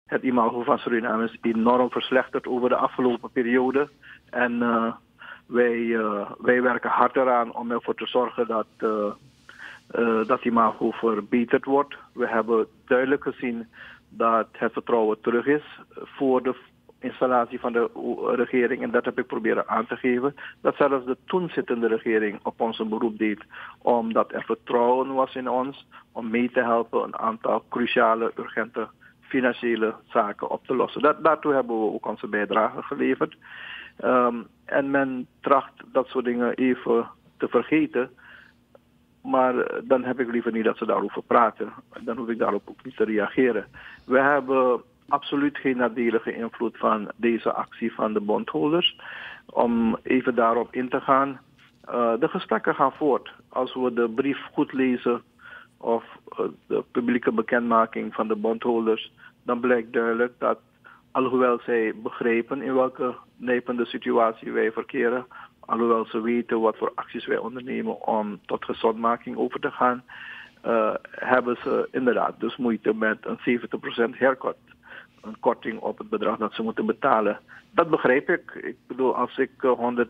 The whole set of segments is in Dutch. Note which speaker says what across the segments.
Speaker 1: Het imago van Suriname is enorm verslechterd over de afgelopen periode. En wij werken hard eraan om ervoor te zorgen dat imago verbeterd wordt. We hebben duidelijk gezien dat het vertrouwen terug is voor de installatie van de regering. En dat heb ik proberen aan te geven. Dat zelfs de toen zittende regering op ons een beroep deed. Omdat er vertrouwen was in ons. Om mee te helpen een aantal cruciale, urgente financiële zaken op te lossen. Daartoe hebben we ook onze bijdrage geleverd. En men tracht dat soort dingen even te vergeten. Maar dan heb ik liever niet dat ze daarover praten. Dan hoef ik daarop ook niet te reageren. We hebben absoluut geen nadelige invloed van deze actie van de bondholders. Om even daarop in te gaan. De gesprekken gaan voort. Als we de brief goed lezen of de publieke bekendmaking van de bondholders, dan blijkt duidelijk dat, alhoewel zij begrijpen in welke nijpende situatie wij verkeren, alhoewel ze weten wat voor acties wij ondernemen om tot gezondmaking over te gaan, hebben ze inderdaad dus moeite met een 70% haircut. Een korting op het bedrag dat ze moeten betalen. Dat begrijp ik. Ik bedoel, als ik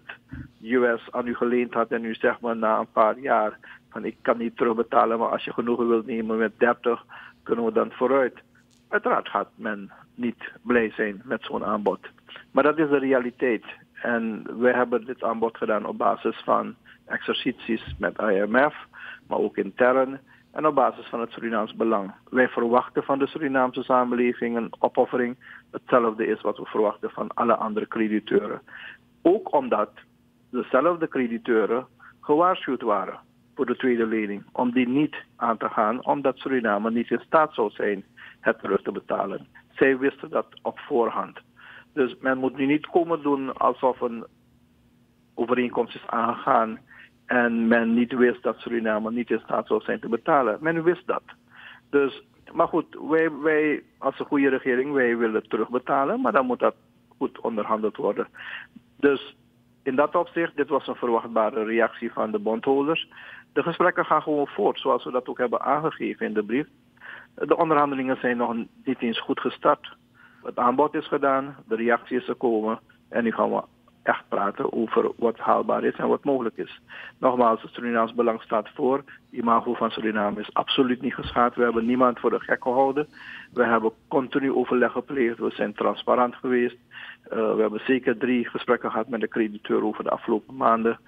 Speaker 1: $100 aan u geleend had en u zegt maar na een paar jaar van ik kan niet terugbetalen, maar als je genoegen wilt nemen met 30, kunnen we dan vooruit. Uiteraard gaat men niet blij zijn met zo'n aanbod. Maar dat is de realiteit. En wij hebben dit aanbod gedaan op basis van exercities met IMF, maar ook intern. En op basis van het Surinaams belang. Wij verwachten van de Surinaamse samenleving een opoffering. Hetzelfde is wat we verwachten van alle andere crediteuren. Ook omdat dezelfde crediteuren gewaarschuwd waren voor de tweede lening. Om die niet aan te gaan, omdat Suriname niet in staat zou zijn het terug te betalen. Zij wisten dat op voorhand. Dus men moet nu niet komen doen alsof een overeenkomst is aangegaan en men niet wist dat Suriname niet in staat zou zijn te betalen. Men wist dat. Dus, maar goed, wij als een goede regering, wij willen terugbetalen, maar dan moet dat goed onderhandeld worden. Dus in dat opzicht, dit was een verwachtbare reactie van de bondholders. De gesprekken gaan gewoon voort, zoals we dat ook hebben aangegeven in de brief. De onderhandelingen zijn nog niet eens goed gestart. Het aanbod is gedaan, de reactie is gekomen en nu gaan we echt praten over wat haalbaar is en wat mogelijk is. Nogmaals, het Surinaams belang staat voor. Het imago van Suriname is absoluut niet geschaad. We hebben niemand voor de gek gehouden. We hebben continu overleg gepleegd. We zijn transparant geweest. We hebben zeker 3 gesprekken gehad met de crediteur over de afgelopen maanden.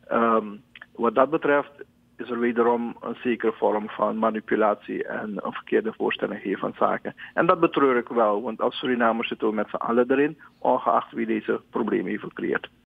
Speaker 1: Wat dat betreft is er wederom een zekere vorm van manipulatie en een verkeerde voorstelling geven van zaken. En dat betreur ik wel, want als Surinamers zitten we met z'n allen erin, ongeacht wie deze problemen heeft gecreëerd.